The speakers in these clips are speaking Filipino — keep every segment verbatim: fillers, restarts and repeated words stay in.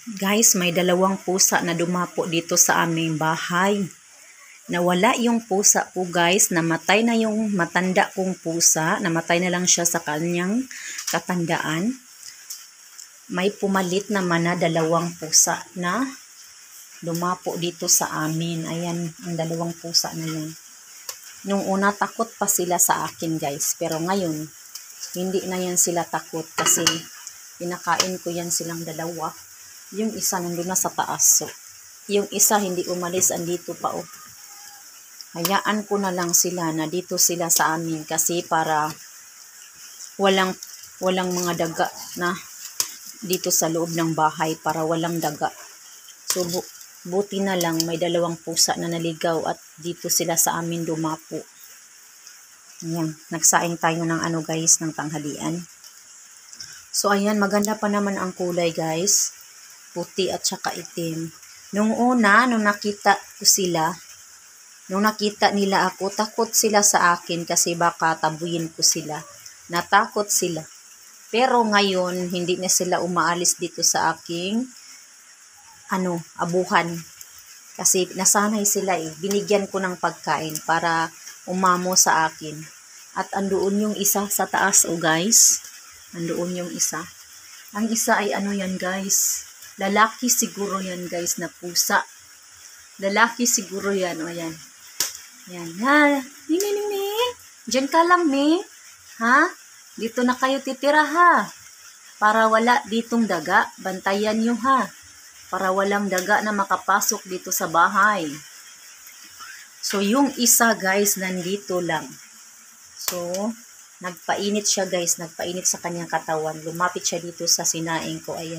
Guys, may dalawang pusa na dumapo dito sa aming bahay. Nawala yung pusa po guys, namatay na yung matanda kong pusa, namatay na lang siya sa kanyang katandaan. May pumalit naman na dalawang pusa na dumapo dito sa amin. Ayan, ang dalawang pusa na yun. Nung una takot pa sila sa akin guys, pero ngayon hindi na yan sila takot kasi pinakain ko yan silang dalawa. Yung isa nandun na sa taas. So, yung isa hindi umalis, andito pa oh. Hayaan ko na lang sila na dito sila sa amin kasi para walang walang mga daga na dito sa loob ng bahay, para walang daga. So bu buti na lang may dalawang pusa na naligaw at dito sila sa amin dumapo. Ayan, nagsaing tayo ng ano guys, ng tanghalian. So ayan, maganda pa naman ang kulay guys. Puti at saka itim. Nung una, nung nakita ko sila, nung nakita nila ako, takot sila sa akin kasi baka tabuyin ko sila. Natakot sila. Pero ngayon, hindi na sila umaalis dito sa aking ano, abuhan. Kasi nasanay sila eh. Binigyan ko ng pagkain para umamo sa akin. At andoon yung isa sa taas oh guys. Andoon yung isa. Ang isa ay ano yan guys. Lalaki siguro yan guys na pusa. Lalaki siguro yan. O yan. Yan. Ha? Ni, ni, ni, ni. Diyan ka lang ni. Ha? Dito na kayo titira ha. Para wala ditong daga. Bantayan nyo ha. Para walang daga na makapasok dito sa bahay. So yung isa guys nandito lang. So nagpainit siya guys. Nagpainit sa kanyang katawan. Lumapit siya dito sa sinaing ko. Ayan.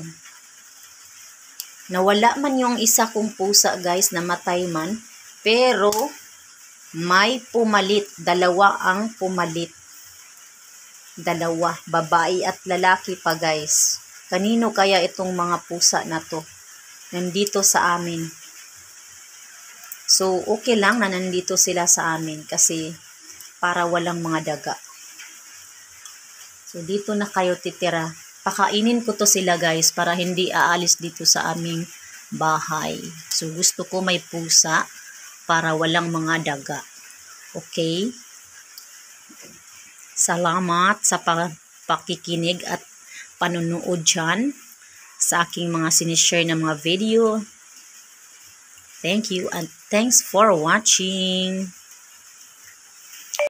Nawala man yung isa kong pusa guys, namatay man. Pero may pumalit. Dalawa ang pumalit. Dalawa. Babae at lalaki pa guys. Kanino kaya itong mga pusa na to? Nandito sa amin. So okay lang na nandito sila sa amin kasi para walang mga daga. So dito na kayo titira. Pakainin ko to sila guys para hindi aalis dito sa aming bahay. So gusto ko may pusa para walang mga daga. Okay? Salamat sa pakikinig at panunood dyan sa aking mga sinishare na mga video. Thank you and thanks for watching.